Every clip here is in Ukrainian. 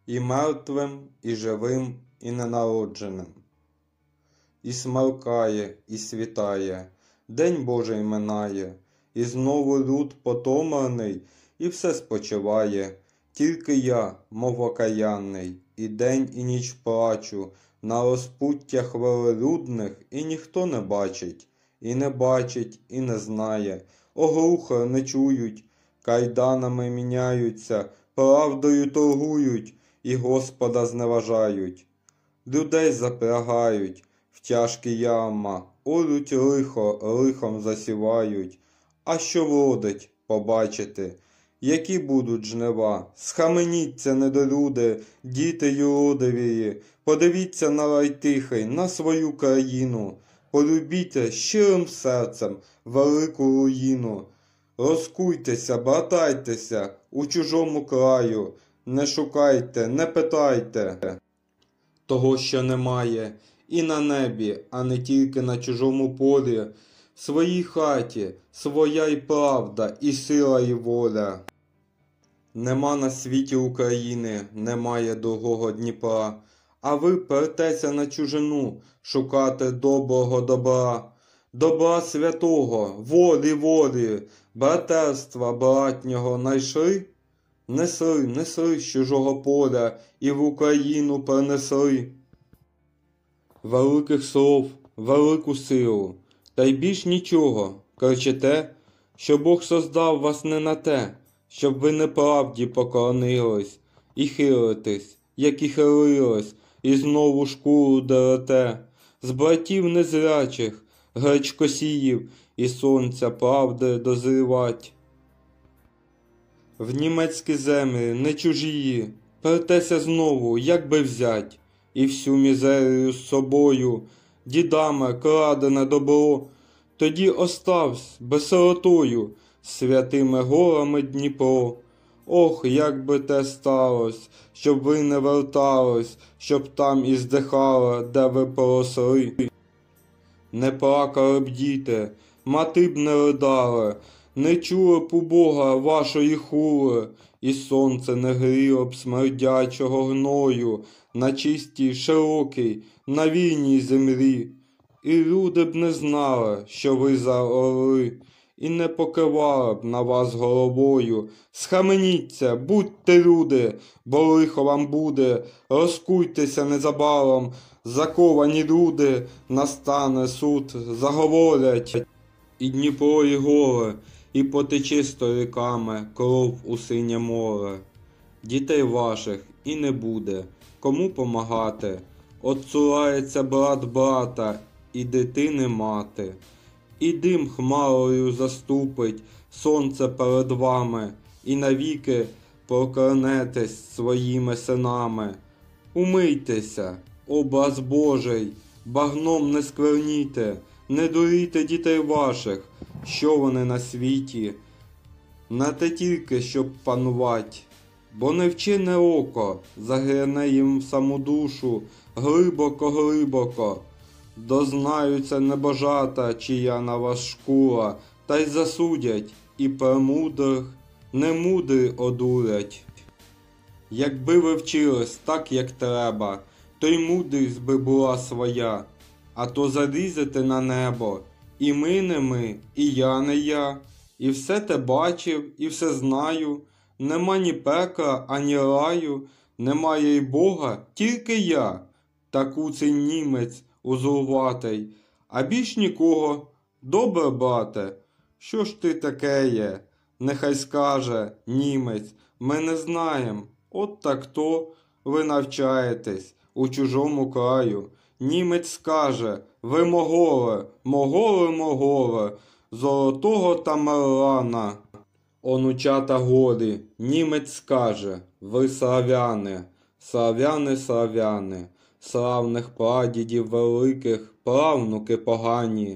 і мертвим, і живим, і ненародженим. І смеркає, і світає, день Божий минає, і знову люд потомлений, і все спочиває. Тільки я, мов окаянний, і день, і ніч плачу на розпуттях велелюдних, і ніхто не бачить, і не знає. Оглухли, не чують, кайданами міняються, правдою торгують, і Господа зневажають. Людей запрягають в тяжкі ярма, орють лихо, лихом засівають. А що вродить, побачите, які будуть жнива. Схаменіться, недолюди, діти юродивії, подивіться на рай тихий, на свою країну. Полюбіте щирим серцем велику руїну. Розкуйтеся, братайтеся у чужому краю, не шукайте, не питайте того, що немає, і на небі, а не тільки на чужому полі. В своїй хаті своя й правда, і сила, і воля. Нема на світі України, немає другого Дніпра, а ви пертеся на чужину шукати доброго добра. Добра святого, волі волі, братерства братнього найшли? Несли з чужого поля і в Україну принесли. Великих слов, велику силу, та й більш нічого. Кричите, що Бог создав вас не на те, щоб ви неправді поклонились, і хилитесь, як і хилились, і знову шкуру дерете. З братів незрячих, гречкосіїв, і сонця правди дозрівать. В німецькі землі, не чужії, пертеся знову, як би взять, і всю мізерію з собою, дідами крадене добро, тоді оставсь безсиротою, святими горами Дніпро. Ох, як би те сталось, щоб ви не вертались, щоб там і здихали, де ви поросли. Не плакали б діти, мати б не ридали, не чули б у Бога вашої хули, і сонце не гріло б смердячого гною на чистій, широкій, на вільній землі. І люди б не знали, що ви за орли, і не покивали б на вас головою. Схаменіться, будьте люди, бо лихо вам буде, розкуйтеся незабаром, заковані люди, настане суд, заговорять. І Дніпро, і горе, і потече сторіками кров у синє море. Дітей ваших і не буде, кому помагати, отцурається брат брата, і дитини мати. І дим хмарою заступить сонце перед вами, і навіки проклянетесь своїми синами. Умийтеся, образ Божий, багном не скверніте, не дурійте дітей ваших, що вони на світі, на те тільки, щоб панувать. Бо невчене око загляне їм в саму душу глибоко-глибоко. Дознаються небожата, чия на вас шкура, та й засудять, і премудрих немудрі одурять. Якби ви вчились так, як треба, то й мудрість би була своя, а то залізете на небо, і ми не ми, і я не я, і все те бачив, і все знаю, нема ні пекла, ані раю, немає й Бога, тільки я, та куций німець узурватий, а більш нікого. Добре, брате, що ж ти таке є? Нехай скаже німець, ми не знаєм. От так то ви навчаєтесь у чужому краю. Німець скаже, ви моголи, золотого Тамерлана. Онучата горі, німець скаже, ви славяни, славних прадідів великих, правнуки погані.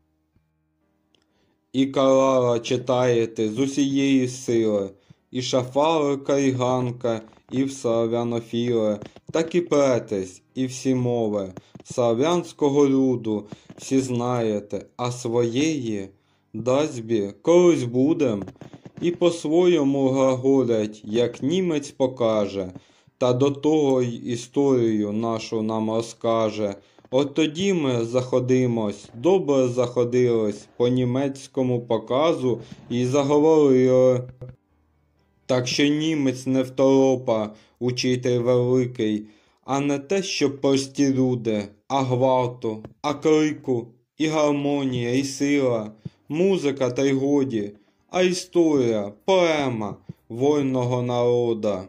І Карала читаєте з усієї сили, і Шафарика, і Ганка, і в славянофіле, так і претесь, і всі мови, славянського люду, всі знаєте, а своєї, дазьбі, колись будем, і по-своєму глаголять, як німець покаже, та до того й історію нашу нам розкаже. От тоді ми заходимось, добре заходилось по німецькому показу і заговорили. Так що німець не второпа, учитель великий, а не те, що прості люди, а гвалту, а крику, і гармонія, і сила, музика та й годі, а історія, поема вольного народа.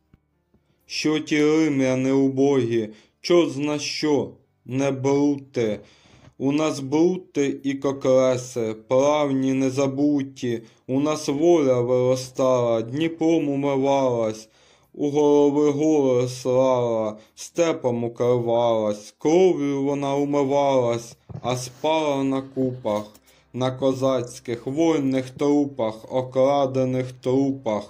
Що ті римляни убогі, чорт зна що, не брути. У нас брути і кокреси, правні незабуті, у нас воля виростала, Дніпром умивалась, у голови гори слала, степом укривалась, кров'ю вона умивалась, а спала на купах, на козацьких вольних трупах, окрадених трупах.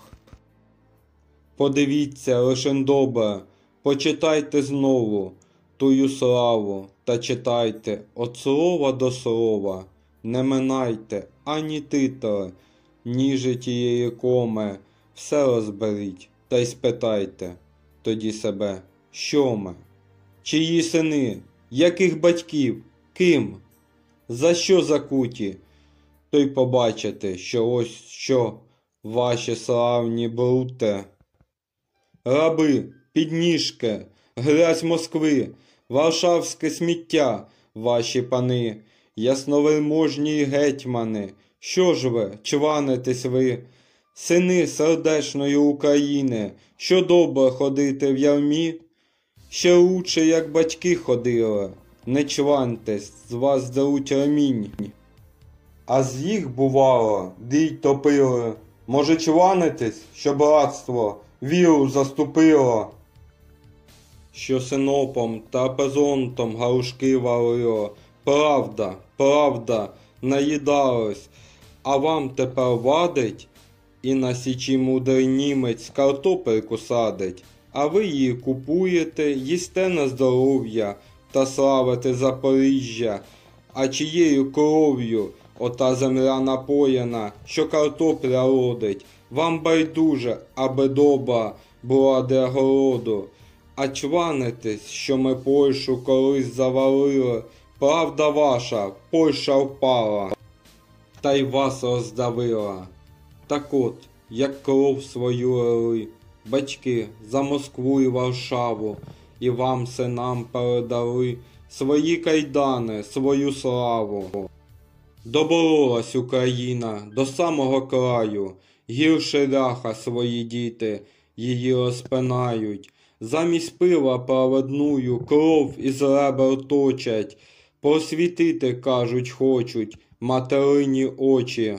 Подивіться лишень добре, почитайте знову тую славу, та читайте от слова до слова, не минайте ані титри, ніже тієї коми, все розберіть та й спитайте тоді себе, що ми, чиї сини, яких батьків, ким, за що закуті, то й побачите, що ось що ваші славні бруте. Раби, підніжки, грязь Москви, варшавське сміття, ваші пани, ясновельможні й гетьмани, що ж ви, чванитесь ви, сини сердечної України, що добре ходити в ярмі? Ще лучше, як батьки ходили, не чваньтесь, з вас деруть ремінь. А з їх, бувало, дій топили, може чванитесь, що братство віру заступило? Що синопом та пезонтом галушки варило, правда, правда, наїдались, а вам тепер вадить і на січі мудрий німець картопельку садить, а ви її купуєте, їсте на здоров'я та славите Запоріжжя, а чиєю кров'ю ота земля напоєна, що картопля родить, вам байдуже, аби доба була для городу. А чванитесь, що ми Польщу колись завалили, правда ваша, Польща впала, та й вас роздавила. Так от, як кров свою лили, батьки за Москву і Варшаву, і вам, синам, передали свої кайдани, свою славу. Доборолась Україна до самого краю, гірше ляха свої діти її розпинають, замість пива праведную кров із ребер точать, просвітити, кажуть, хочуть материні очі.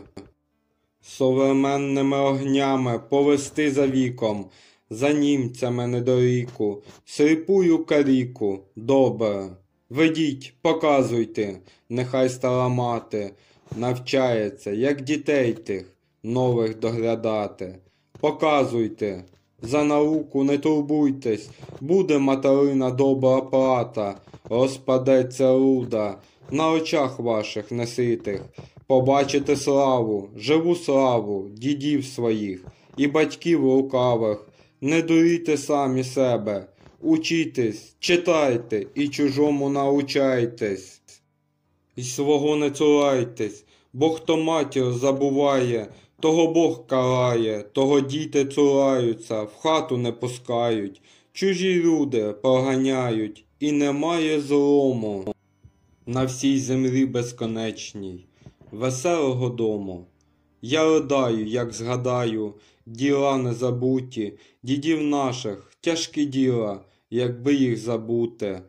Современними огнями повести за віком, за німцями недоріку, сліпую каліку, добре. Ведіть, показуйте, нехай стара мати навчається, як дітей тих нових доглядати. Показуйте, за науку не турбуйтесь, буде материна добра плата, розпадеться руда, на очах ваших неситих. Побачите славу, живу славу дідів своїх і батьків лукавих, не дурійте самі себе. Учітесь, читайте і чужому научайтесь. І свого не цурайтесь, бо хто матір забуває, того Бог карає, того діти цураються, в хату не пускають, чужі люди проганяють, і немає злому на всій землі безконечній, веселого дому. Я ридаю, як згадаю, діла незабуті, дідів наших, тяжкі діла, якби їх забути.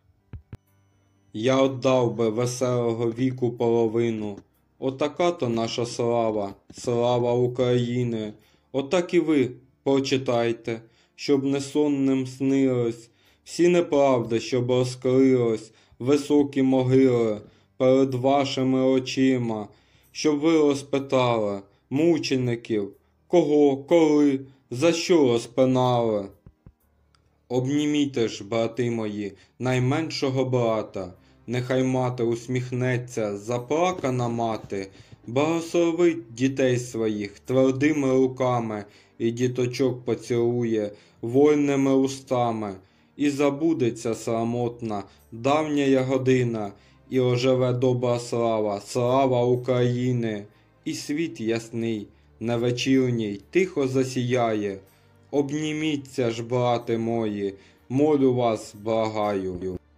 Я отдав би веселого віку половину. Отака то наша слава, слава України. Отак і ви прочитайте, щоб не сонним снилось, всі неправди, щоб розкрилось, високі могили перед вашими очима, щоб ви розпитали мучеників, кого, коли, за що розпинали. Обніміте ж, брати мої, найменшого брата, нехай мати усміхнеться, заплакана мати, благословить дітей своїх твердими руками і діточок поцілує вольними устами, і забудеться самотна давня година, і оживе добра слава, слава України, і світ ясний, невечірній, тихо засіяє. Обніміться ж, брати мої, молю вас, благаю.